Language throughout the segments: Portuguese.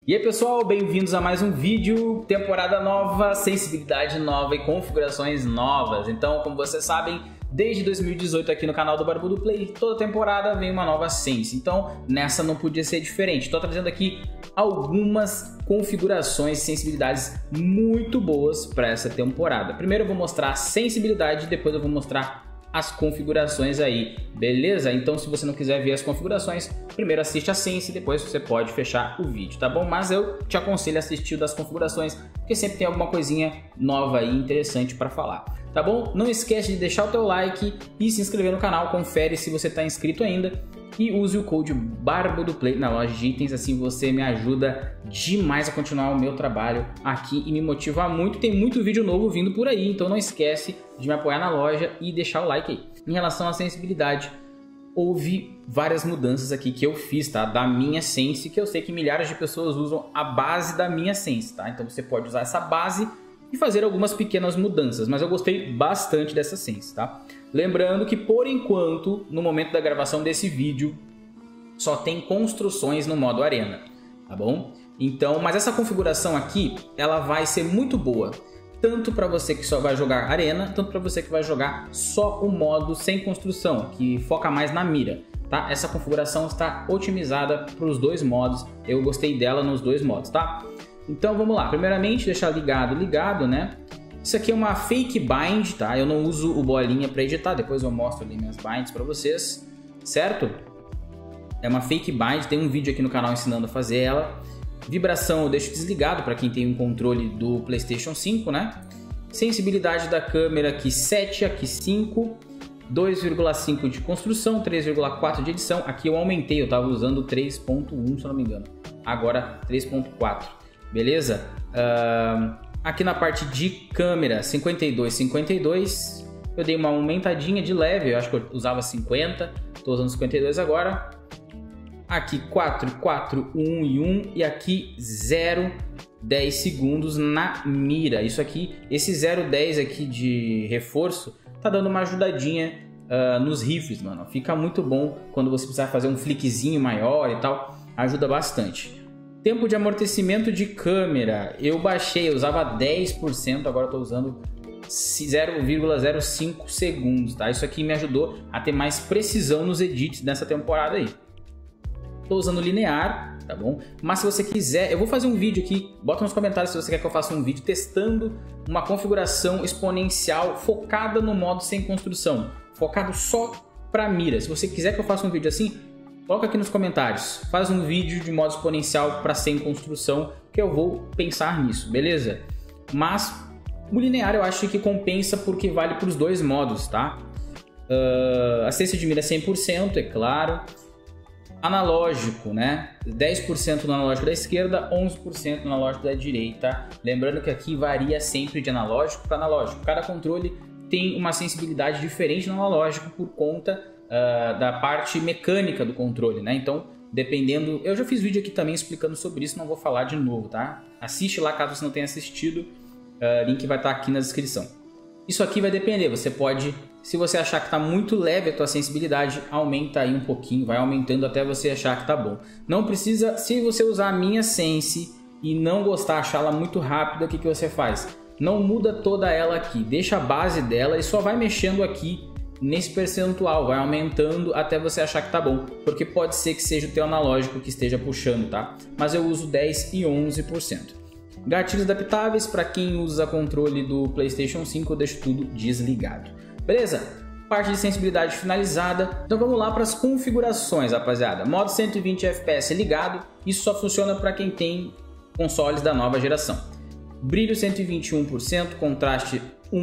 E aí pessoal, bem-vindos a mais um vídeo, temporada nova, sensibilidade nova e configurações novas. Então, como vocês sabem, desde 2018 aqui no canal do Barbudo Play, toda temporada vem uma nova Sense. Então, nessa não podia ser diferente. Estou trazendo aqui algumas configurações e sensibilidades muito boas para essa temporada. Primeiro eu vou mostrar a sensibilidade, depois eu vou mostrar as configurações aí, beleza? Então se você não quiser ver as configurações, primeiro assiste a Sense, depois você pode fechar o vídeo, tá bom? Mas eu te aconselho a assistir das configurações, porque sempre tem alguma coisinha nova e interessante para falar, tá bom? Não esquece de deixar o teu like e se inscrever no canal, confere se você está inscrito ainda e use o code BARBUDOPLAY na loja de itens, assim você me ajuda demais a continuar o meu trabalho aqui e me motiva muito. Tem muito vídeo novo vindo por aí, então não esquece de me apoiar na loja e deixar o like aí. Em relação à sensibilidade, houve várias mudanças aqui que eu fiz, tá? Da minha Sense, que eu sei que milhares de pessoas usam a base da minha Sense, tá? Então você pode usar essa base e fazer algumas pequenas mudanças, mas eu gostei bastante dessa Sense, tá? Lembrando que por enquanto, no momento da gravação desse vídeo, só tem construções no modo arena, tá bom? Então, mas essa configuração aqui, ela vai ser muito boa, tanto para você que só vai jogar arena, tanto para você que vai jogar só o modo sem construção, que foca mais na mira, tá? Essa configuração está otimizada para os dois modos, eu gostei dela nos dois modos, tá? Então vamos lá, primeiramente deixar ligado, né? Isso aqui é uma fake bind, tá? Eu não uso o bolinha para editar, depois eu mostro ali minhas binds para vocês, certo? É uma fake bind, tem um vídeo aqui no canal ensinando a fazer ela. Vibração eu deixo desligado para quem tem um controle do PlayStation 5, né? Sensibilidade da câmera aqui 7, aqui 5, 2,5 de construção, 3,4 de edição. Aqui eu aumentei, eu estava usando 3.1 se eu não me engano, agora 3.4, beleza? Aqui na parte de câmera 52, eu dei uma aumentadinha de leve, eu acho que eu usava 50, estou usando 52 agora. Aqui 4, 1 e 1 e aqui 0, 10 segundos na mira. Isso aqui, esse 0,10 aqui de reforço tá dando uma ajudadinha nos rifles, mano. Fica muito bom quando você precisar fazer um flickzinho maior e tal, ajuda bastante. Tempo de amortecimento de câmera, eu baixei, eu usava 10%, agora estou usando 0,05 segundos, tá? Isso aqui me ajudou a ter mais precisão nos edits dessa temporada aí. Estou usando linear, tá bom? Mas se você quiser, eu vou fazer um vídeo aqui, bota nos comentários se você quer que eu faça um vídeo testando uma configuração exponencial focada no modo sem construção, focado só para mira. Se você quiser que eu faça um vídeo assim, coloca aqui nos comentários, faz um vídeo de modo exponencial para sem construção, que eu vou pensar nisso, beleza? Mas o linear eu acho que compensa porque vale para os dois modos, tá? Assistência de mira 100%, é claro. Analógico, né? 10% no analógico da esquerda, 11% no analógico da direita. Lembrando que aqui varia sempre de analógico para analógico. Cada controle tem uma sensibilidade diferente no analógico por conta da parte mecânica do controle, né? Então, dependendo... Eu já fiz vídeo aqui também explicando sobre isso, não vou falar de novo, tá? Assiste lá caso você não tenha assistido, link vai estar aqui na descrição. Isso aqui vai depender, você pode, se você achar que está muito leve a tua sensibilidade, aumenta aí um pouquinho, vai aumentando até você achar que tá bom. Não precisa, se você usar a minha Sense e não gostar, achar ela muito rápida, o que você faz? Não muda toda ela aqui, deixa a base dela e só vai mexendo aqui nesse percentual, vai aumentando até você achar que tá bom, porque pode ser que seja o teu analógico que esteja puxando, tá? Mas eu uso 10 e 11%. Gatilhos adaptáveis, para quem usa controle do PlayStation 5, eu deixo tudo desligado. Beleza? Parte de sensibilidade finalizada. Então vamos lá para as configurações, rapaziada. Modo 120 FPS ligado, isso só funciona para quem tem consoles da nova geração. Brilho 121%, contraste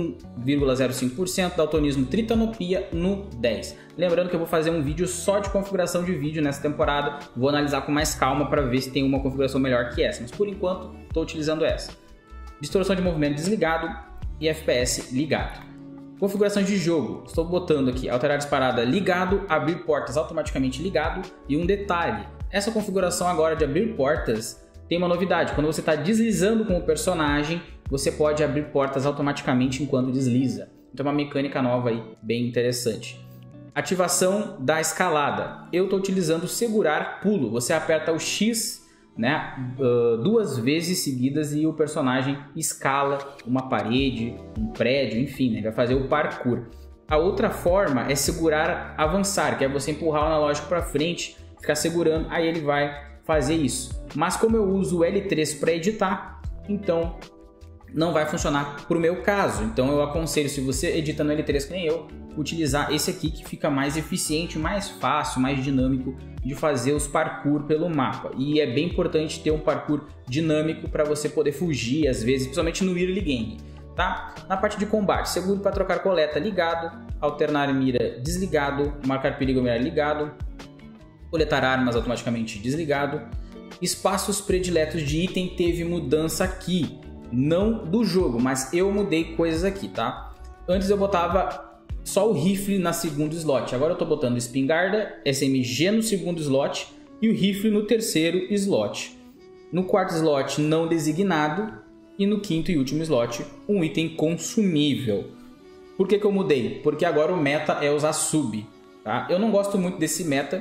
1,05%, daltonismo tritanopia no 10. Lembrando que eu vou fazer um vídeo só de configuração de vídeo nessa temporada, vou analisar com mais calma para ver se tem uma configuração melhor que essa, mas por enquanto estou utilizando essa. Distorção de movimento desligado e FPS ligado. Configurações de jogo, estou botando aqui alterar disparada ligado, abrir portas automaticamente ligado e um detalhe, essa configuração agora de abrir portas tem uma novidade, quando você está deslizando com o personagem, você pode abrir portas automaticamente enquanto desliza. Então é uma mecânica nova aí, bem interessante. Ativação da escalada. Eu estou utilizando segurar pulo. Você aperta o X né, 2 vezes seguidas e o personagem escala uma parede, um prédio, enfim, né, vai fazer o parkour. A outra forma é segurar avançar, que é você empurrar o analógico para frente, ficar segurando, aí ele vai fazer isso. Mas como eu uso o L3 para editar, então não vai funcionar para o meu caso. Então eu aconselho, se você edita no L3 que nem eu, utilizar esse aqui que fica mais eficiente, mais fácil, mais dinâmico de fazer os parkour pelo mapa. E é bem importante ter um parkour dinâmico para você poder fugir às vezes, principalmente no early game, tá? Na parte de combate, seguro para trocar coleta ligado, alternar mira desligado, marcar perigo mira ligado, coletar armas automaticamente desligado. Espaços prediletos de item teve mudança aqui, não do jogo, mas eu mudei coisas aqui, tá? Antes eu botava só o rifle na segundo slot, agora eu tô botando espingarda, SMG no segundo slot e o rifle no terceiro slot. No quarto slot não designado e no quinto e último slot um item consumível. Por que eu mudei? Porque agora o meta é usar sub, tá? Eu não gosto muito desse meta,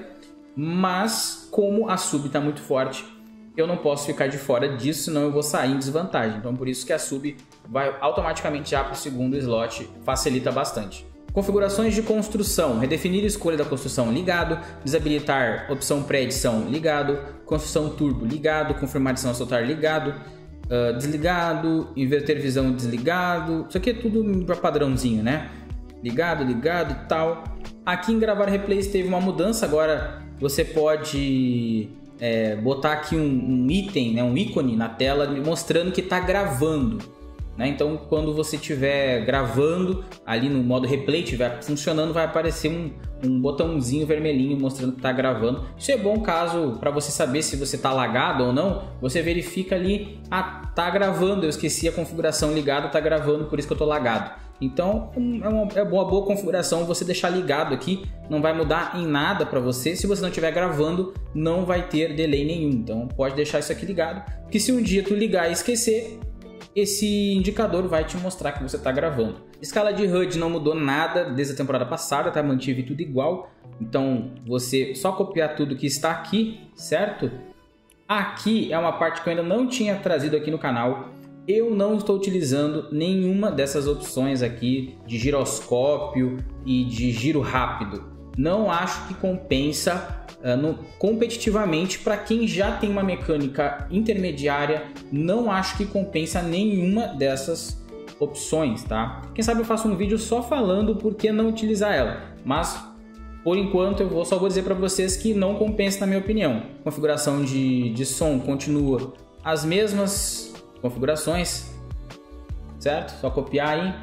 mas como a sub está muito forte, eu não posso ficar de fora disso, senão eu vou sair em desvantagem. Então por isso que a sub vai automaticamente já para o segundo slot, facilita bastante. Configurações de construção, redefinir a escolha da construção ligado, desabilitar opção pré-edição ligado, construção turbo ligado, confirmar edição soltar ligado, desligado, inverter visão desligado, isso aqui é tudo para padrãozinho, né? Ligado, ligado e tal. Aqui em gravar replays teve uma mudança, agora você pode botar aqui um item, né, um ícone na tela mostrando que está gravando. Né? Então quando você estiver gravando ali no modo replay, estiver funcionando, vai aparecer um botãozinho vermelhinho mostrando que está gravando. Isso é bom caso para você saber se você está lagado ou não, você verifica ali, tá gravando, eu esqueci a configuração ligada, tá gravando, por isso que eu tô lagado. Então é uma boa configuração você deixar ligado aqui, não vai mudar em nada para você. Se você não estiver gravando, não vai ter delay nenhum, então pode deixar isso aqui ligado, porque se um dia tu ligar e esquecer, esse indicador vai te mostrar que você está gravando. Escala de HUD não mudou nada desde a temporada passada, tá? Mantive tudo igual. Então você só copiar tudo que está aqui, certo? Aqui é uma parte que eu ainda não tinha trazido aqui no canal. Eu não estou utilizando nenhuma dessas opções aqui de giroscópio e de giro rápido. Não acho que compensa competitivamente para quem já tem uma mecânica intermediária. Não acho que compensa nenhuma dessas opções, tá? Quem sabe eu faço um vídeo só falando por que não utilizar ela, mas por enquanto eu só vou dizer para vocês que não compensa na minha opinião. Configuração de som continua as mesmas configurações, certo? Só copiar aí.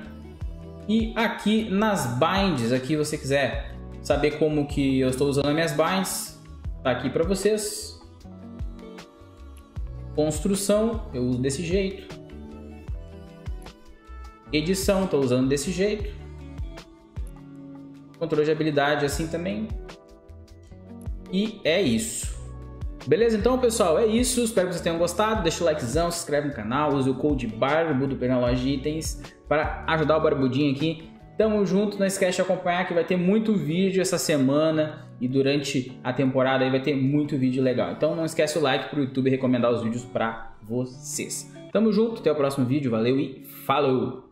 E aqui nas binds, aqui você quiser saber como que eu estou usando as minhas binds, tá aqui para vocês. Construção, eu uso desse jeito. Edição, estou usando desse jeito. Controle de habilidade assim também. E é isso. Beleza? Então, pessoal, é isso. Espero que vocês tenham gostado. Deixa o likezão, se inscreve no canal, use o code BARBUDO para ir na loja de itens para ajudar o Barbudinho aqui. Tamo junto, não esquece de acompanhar que vai ter muito vídeo essa semana e durante a temporada aí vai ter muito vídeo legal. Então não esquece o like para o YouTube recomendar os vídeos para vocês. Tamo junto, até o próximo vídeo, valeu e falou!